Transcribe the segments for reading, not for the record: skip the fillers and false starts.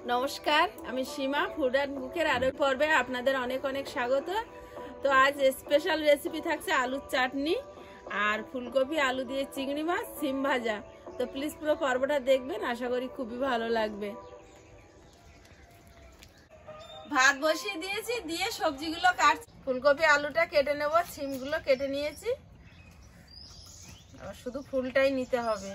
নমস্কার, আমি সীমা food and বুকের আরো পর্বে আপনাদের অনেক অনেক স্বাগত। তো আজ স্পেশাল রেসিপি থাকছে আলুর চাটনি আর ফুলকপি আলু দিয়ে চিংড়ি মাছ সিম ভাজা। তো প্লিজ পুরো পর্বটা দেখবেন, আশা করি খুবই ভালো লাগবে। ভাত বসিয়ে দিয়েছি, দিয়ে সবজিগুলো কাটছি। ফুলকপি আলুটা কেটে নেব, সিমগুলো কেটে নিয়েছি, আর শুধু ফুলটাই নিতে হবে,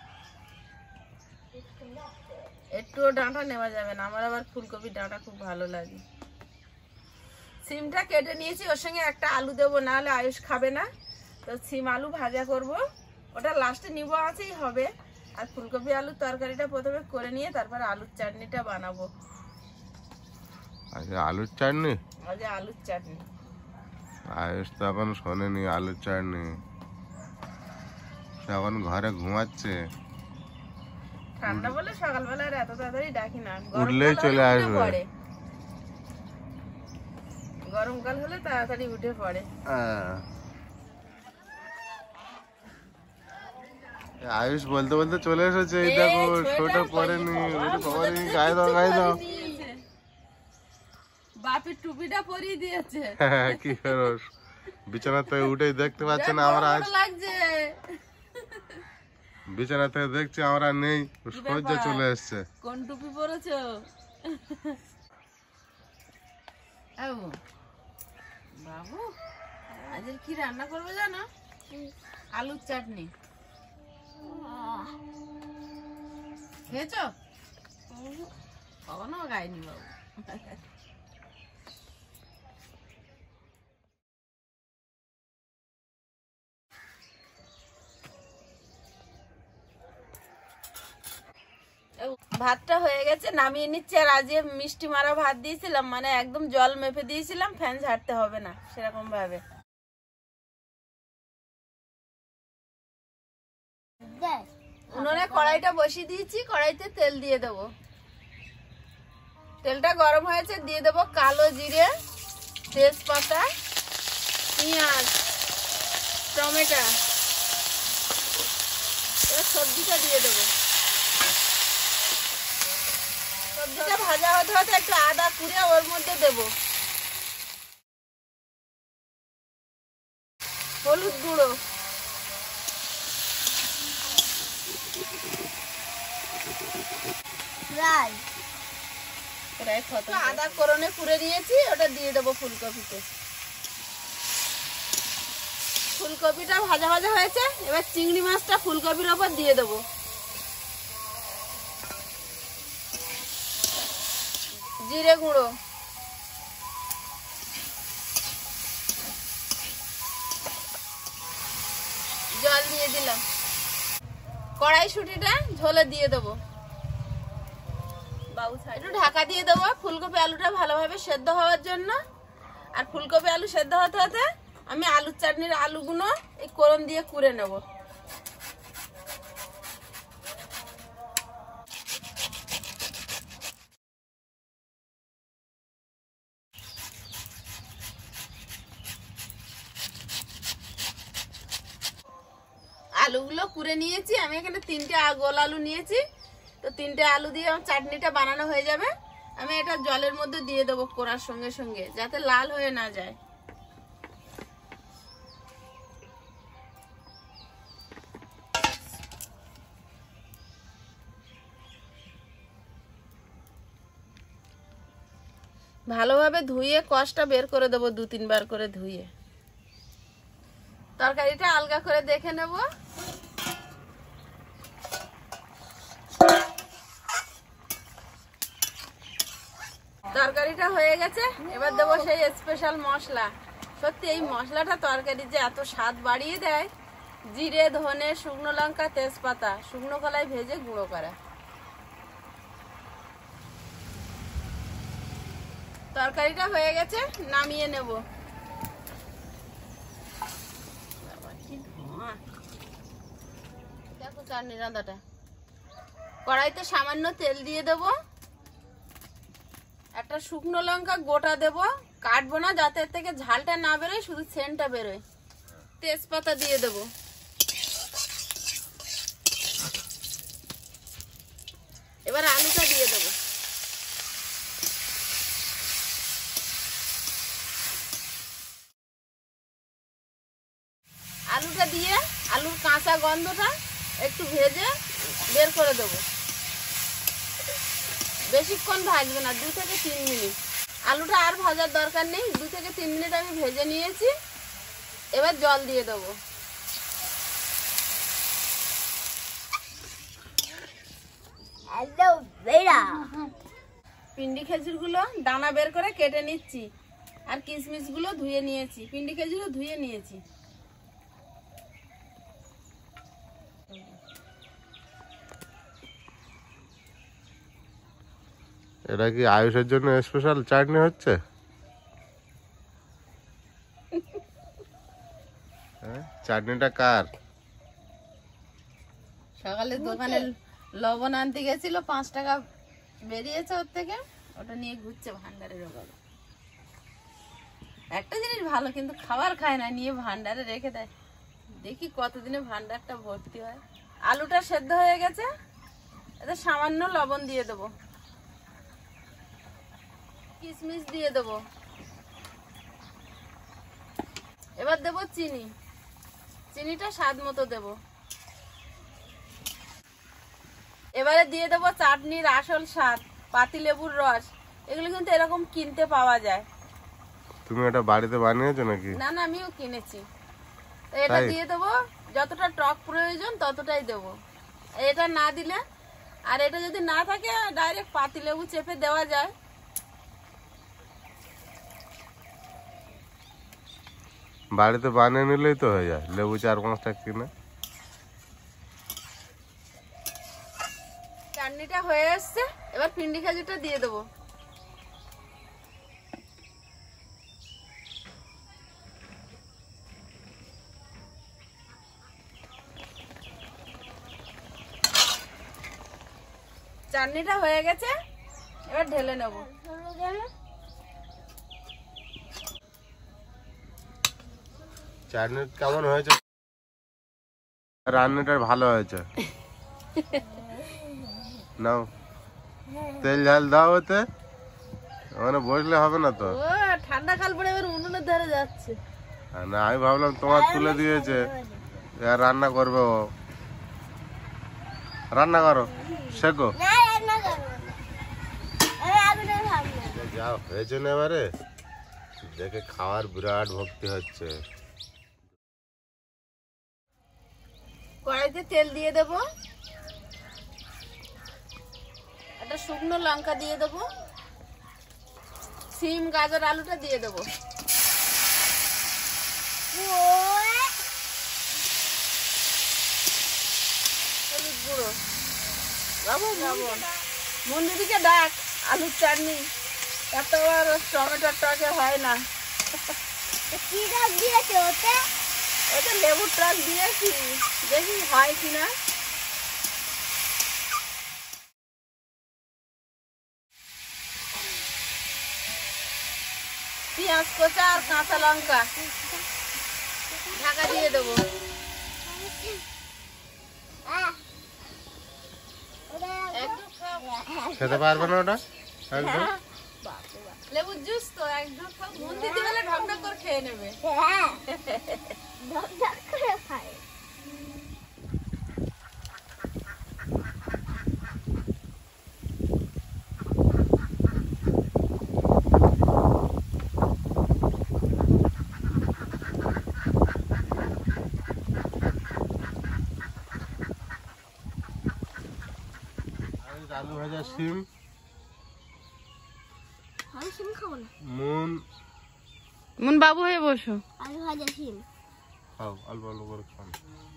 একটুও ডাঁটা নেওয়া যাবে না। আমার আবার ফুলকপির ডাঁটা খুব ভালো লাগে। সিমটা কেটে নিয়েছি, ওর সঙ্গে একটা আলু দেবো, না হলে আয়ুষ খাবে না। তো সিম আলু ভাজা করব, ওটা লাস্টে নিব আছেই হবে। আর ফুলকপি আলুর তরকারিটা প্রথমে করে নিয়ে তারপর আলুর চাটনিটা বানাবো। আচ্ছা, আলুর চাটনি? আজ আলুর চাটনি। আয়ুষ তো এখন শোনেনি আলুর চাটনি, সে এখন ঘরে ঘুমাচ্ছে। ঠান্ডা বলে সকালবেলা এত তাড়াতাড়ি ডাকি না, উঠলেই চলে আসবে। গরমকাল হলে তাড়াতাড়ি উঠে পড়ে। আয়ুষ বলতে বলতে চলে এসেছে। এই দেখো, সোয়েটার পরেনি, গায়ে দাও গায়ে দাও। বাপের টুপিটা পরিয়ে দিয়েছে। কি করো, বিছানা থেকে উঠেই দেখতে পাচ্ছে না আমরা আজ লাগছে। বিছানা থেকে দেখছি আমরা নেই, সূর্য চলে এসছে। কোন টুপি পরেছো? বাবু আজ কি রান্না করবে জানো? আলুর চাটনি। খেয়েছো? কখনো খাইনি বাবু। ভাতটা হয়ে গেছে, নামিয়ে নিচ্ছি। আর আজ মিষ্টি মারা ভাত দিয়েছিলাম, মানে একদম জল মেপে দিয়েছিলাম, ফ্যান ঝাড়তে হবে না সেরকম ভাবে। উনুনে কড়াইটা বসিয়ে দিয়েছি, কড়াইতে তেল দিয়ে দেবো। তেলটা গরম হয়েছে, দিয়ে দেবো কালো জিরে, তেজপাতা, পেঁয়াজ, টমেটো। এবার সবজিটা দিয়ে দেবো। সবজিটা ভাজা হতে হতে একটু আদা কুড়ে ওর মধ্যে দেবো, হলুদ গুঁড়ো, আদা কোরনে কুড়ে নিয়েছি, ওটা দিয়ে দেবো ফুলকপিতে। ফুলকপিটা ভাজা ভাজা হয়েছে, এবার চিংড়ি মাছটা ফুলকপির ওপর দিয়ে দেবো। জিরে গুঁড়ো, জল দিয়ে দিলাম। কড়াইশুঁটিটা ঝোলে দিয়ে দেবো। একটু ঢাকা দিয়ে দেবো ফুলকপি আলুটা ভালোভাবে সেদ্ধ হওয়ার জন্য। আর ফুলকপি আলু সেদ্ধ হতে হতে আমি আলুর চাটনির আলুগুলো এই কোরন দিয়ে কুড়ে নেব। আলুগুলো কুড়ে নিয়েছি, আমি এখানে 3টে গোল আলু নিয়েছি। তো 3টে আলু দিয়ে আমার চাটনিটা বানানো হয়ে যাবে। আমি এটা জলের মধ্যে দিয়ে দেবো কোরার সঙ্গে সঙ্গে, যাতে লাল হয়ে না যায়। ভালোভাবে ধুয়ে কষটা বের করে দেবো, 2-3 বার করে ধুয়ে। তরকারিটা আলগা করে দেখে নেব। তরকারিটা হয়ে গেছে, এবার দেবো সেই স্পেশাল মশলা। সত্যি এই মশলাটা তরকারি যে এত স্বাদ বাড়িয়ে দেয়। জিরে, ধনে, শুকনো লঙ্কা, তেজপাতা, শুকনো কলায় ভেজে গুঁড়ো করা। তরকারিটা হয়ে গেছে, নামিয়ে নেব। দেখো চাটনি রান্নাটা। কড়াইতে সামান্য তেল দিয়ে দেবো, একটা শুকনো লঙ্কা গোটা দেবো, কাটবো না যাতে এর থেকে ঝালটা না বেরোয়, শুধু সেন্টটা বেরোয়। তেজপাতা দিয়ে দেবো। এবার আলুটা দিয়ে দেবো। দিয়ে আলুর কাঁচা গন্ধটা একটু ভেজে বের করে দেবো। বেশিক্ষণ ভাজবে না, 2 থেকে 3 মিনিট। আলুটা আর ভাজার দরকার নেই, 2 থেকে 3 মিনিট আমি ভেজে নিয়েছি। এবার জল দিয়ে দেবো। পিন্ডি খেজুরগুলো দানা বের করে কেটে নিচ্ছি, আর কিশমিশগুলো ধুয়ে নিয়েছি। পিন্ডি খেজুরও ধুয়ে নিয়েছি। এটা কি আয়ুষের জন্য স্পেশাল চাটনি হচ্ছে? চাটনিটা কার? সকালে দোকানে লবণ আনতে গেছিল, 5 টাকা বেরিয়েছে ওর থেকে, ওটা নিয়ে ঘুরছে ভান্ডারের ওখানে। একটা জিনিস ভালো, কিন্তু খাবার খায় না, নিয়ে ভান্ডারে রেখে দেয়। দেখি কতদিনে ভান্ডারটা ভর্তি হয়। আলুটা সেদ্ধ হয়ে গেছে, এতে সামান্য লবণ দিয়ে দেবো, কিশমিশ দিয়ে দেবো। এবার দেবো চিনি। চিনিটা স্বাদ মতো দেবো। এবারে দিয়ে দেবো চাটনির আসল স্বাদ, পাতিলেবুর রস। এগুলো কিন্তু এরকম কিনতে পাওয়া যায়। তুমি এটা বাড়িতে বানিয়েছো নাকি? না না, আমিও কিনেছি। তো এটা দিয়ে দেবো, যতটা টক প্রয়োজন ততটাই দেবো। এটা না দিলে, আর এটা যদি না থাকে ডাইরেক্ট পাতিলেবু চেপে দেওয়া যায়। বাড়িতে বানিয়ে নিলেই তো হয়ে যায়, লেবু 4-5টা কিনে। চাটনিটা হয়ে এসছে, এবার পিন্ডি খেজুরটা দিয়ে দেবো। চাটনিটা হয়ে গেছে, এবার ঢেলে নেব। চাটনি কেমন হয়েছে? রান্নাটা ভালো হয়েছে। নাও তেল ঝাল দাও ওতে, মানে বসলে হবে না তো। ও ঠান্ডা কাল পরে এবার উনুনের ধারে যাচ্ছে। না, আমি ভাবলাম তোমার তুলে দিয়েছে, আর রান্না করবে ও। রান্না করো, শেখো। যা হয়েছে না এবারে দেখে খাওয়ার বিরাট ভক্তি হচ্ছে। কড়াইতে তেল দিয়ে দেব, একটা শুকনো লঙ্কা দিয়ে দেব, সিম গাজর আলুটা দিয়ে দেব, হলুদ গুঁড়ো, লবণ। মন্দিরিকে ডাক, আলুর চাটনি এত আর টমেটোর টকে হয় না। কি ডাক দিয়েছে ওতে? ওটা লেবুর টক দিয়েছি, দেখি হয় কিনা। পেঁয়াজ কোচা আর কাঁচা লঙ্কা ঢাকা দিয়ে দেবো। খেতে পারবে না ওটা একদম? লেবুর জুস তো একদম মন দিতে গেলে ঢকঢক করে খেয়ে নেবে। ঢকঢক করে খায়। আলু ভাজা সিম, আমি সিম খাবো না। মুন বাবু হয়ে বসো। আলু ভাজা সিম খাও, অল্প অল্প করে খাও।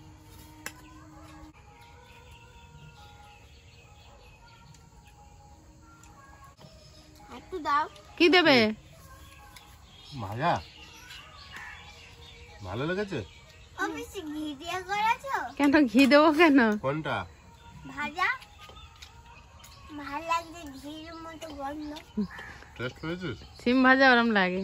একটু দাও। কি দেবে? ভাজা ভালো লেগেছে? অবশ্যই ঘি দিয়ে করেছো। কেন ঘি দেবো কেন? কোনটা ভাজা ভালো লাগছে, ঘির মতো গন্ধ। টেস্ট পেয়েছিস? সিম ভাজা ওরম লাগে।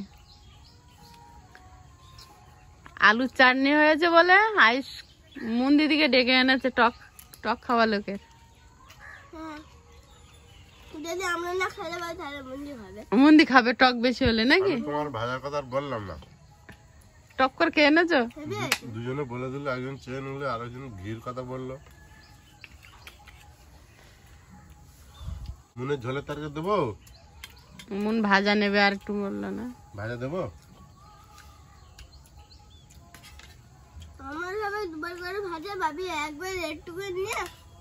আলুর চাটনি হয়েছে বলে আইস মুন দিদিকে ডেকে এনেছে টক টক খাওয়া লোকের। হ্যাঁ, যদি আমরা না খেতে পারি তাহলে মন্দি হবে। মুন্দি খাবে টক বেশি হলে নাকি? আমি তোমার ভাজার কথা আর বললাম না। টপ করে খেয়ে এনেছো? হেভি আছে। দুজনে বলে দিল, একজন চেয়ে নিলে আর একজন ঘির কথা বললো। মুনের ঝোলের তরকারি দেবো? মুন ভাজা নেবে আর একটু বললো না। ভাজা দেবো? আমার সবাই দুবার করে ভাজা, ভাবি একবার একটুকু নিয়ে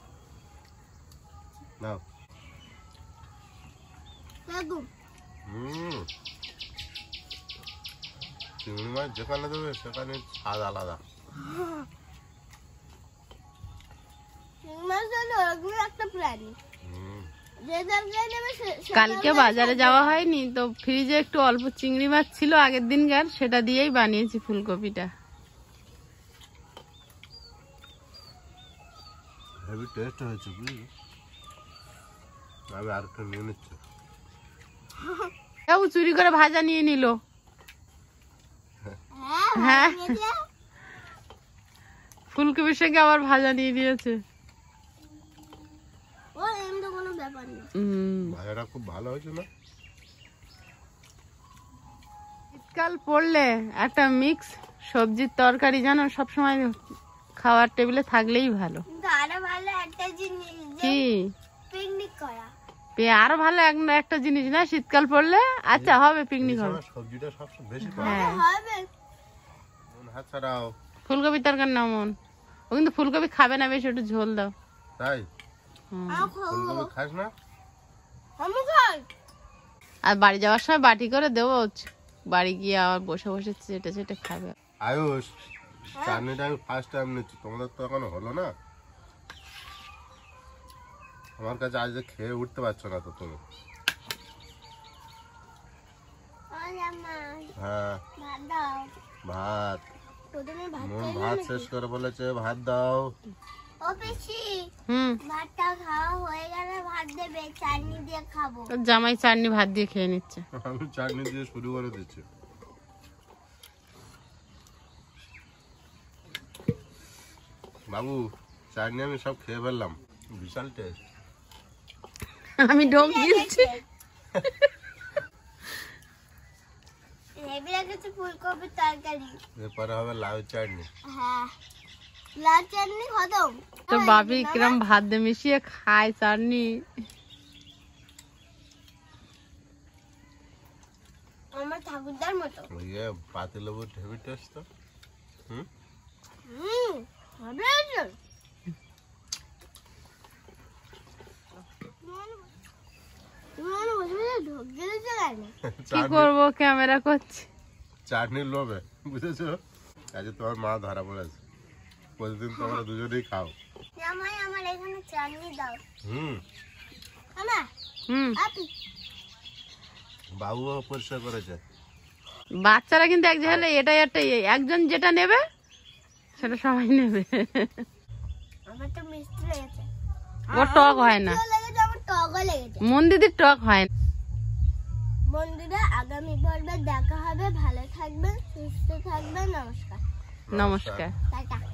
নাও। দেখো চিংড়ি মাছ যেখানে দেবে সেখানে স্বাদ আলাদা। চিংড়ি মাছ হলো ওরকম একটা প্রাণী, যে তরকারি নেবে কালকে বাজারে যাওয়া হয়নি তো ফ্রিজে একটু অল্প চিংড়ি মাছ ছিল আগের দিনকার, সেটা দিয়েই বানিয়েছি ফুলকপিটা। হেভি টেস্ট হয়েছে বুঝলি। আমি আর একটু নিয়ে নিচ্ছি। কেউ চুরি করে ভাজা নিয়ে নিল। হ্যাঁ, ফুলকপির সঙ্গে আবার ভাজা নিয়ে নিয়েছে। ও এমন কোনো ব্যাপার না। ভাজাটা খুব ভালো হয়েছে না? শীতকাল পড়লে একটা মিক্স সবজির তরকারি জানো সবসময় খাওয়ার টেবিলে থাকলেই ভালো। কিন্তু আরো ভালো একটা জিনিস, যে কি? পিকনিক করা। আরো ভালো একটা জিনিস না শীতকাল পড়লে? আচ্ছা হবে, পিকনিক হবে। সবজিটা সবসময় বেশি পাওয়া হ্যাঁ, হবে। হাত ছাড়াও। ফুলকপি তরকারি না মন, ও কিন্তু ফুলকপি খাবে না বেশি, একটু ঝোল দাও। তাই? হুম। ফুলকপি খাস না? আমি খাই। আর বাড়ি যাওয়ার সময় বাটি করে দেবো, বাড়ি গিয়ে আবার বসে বসে চেটে চেটে খাবে। আয়ুষ, চাটনিটা আমি ফার্স্ট টাইম নিচ্ছি, তোমাদের তো এখনো হলো না। আমার কাছে আজ খেয়ে উঠতে পারছো না তো তুমি। হ্যাঁ, ভাত দাও। ভাত। প্রথমে ভাত মন খাইলে ভাত নাকি? শেষ করে বলেছে ভাত দাও। ও পিসি, হুম, ভাতটা খাওয়া হয়ে গেলে ভাত দেবে, চাটনি দিয়ে খাবো। তোর জামাই চাটনি ভাত দিয়ে খেয়ে নিচ্ছে। আমি চাটনি দিয়ে শুরু করে দিচ্ছি। বাবু, চাটনি আমি সব খেয়ে ফেললাম, বিশাল টেস্ট। আমি ঢোক গিলছি। হেভি লাগছে ফুলকপির তরকারি। এরপরে হবে লাউ চাটনি। হ্যাঁ, লাল চাটনি খতম। তোর বাপি কিরম ভাত দিয়ে মিশিয়ে খায় চাটনি। আমার ঠাকুরদার মতো। ইয়ে পাতিলেবুর হেভি টেস্ট তো। হবে আছে। তোমার বসে বসে ঢোক গেলেছে কেন? কি করবো, ক্যামেরা করছি। চাটনির লোভে, বুঝেছো? আজ তোমার মা ধরা পড়েছে। প্রতিদিন তোমরা দুজনেই খাও। জামাই আমার এখানে চাটনি দাও। আমা, হুম, আপি। বাবুও পরিষ্কার করেছে। বাচ্চারা কিন্তু এক জায়গায় এটাই একজন যেটা নেবে সেটা সবাই নেবে। আমার তো মিষ্টি লেগেছে। ও টক হয় না, মিষ্টিও লেগেছে, আমার টকও লেগেছে। মন দিদির টক হয় না। বন্ধুরা, আগামী পর্বে দেখা হবে। ভালো থাকবেন, সুস্থ থাকবেন। নমস্কার। নমস্কার। টাটা।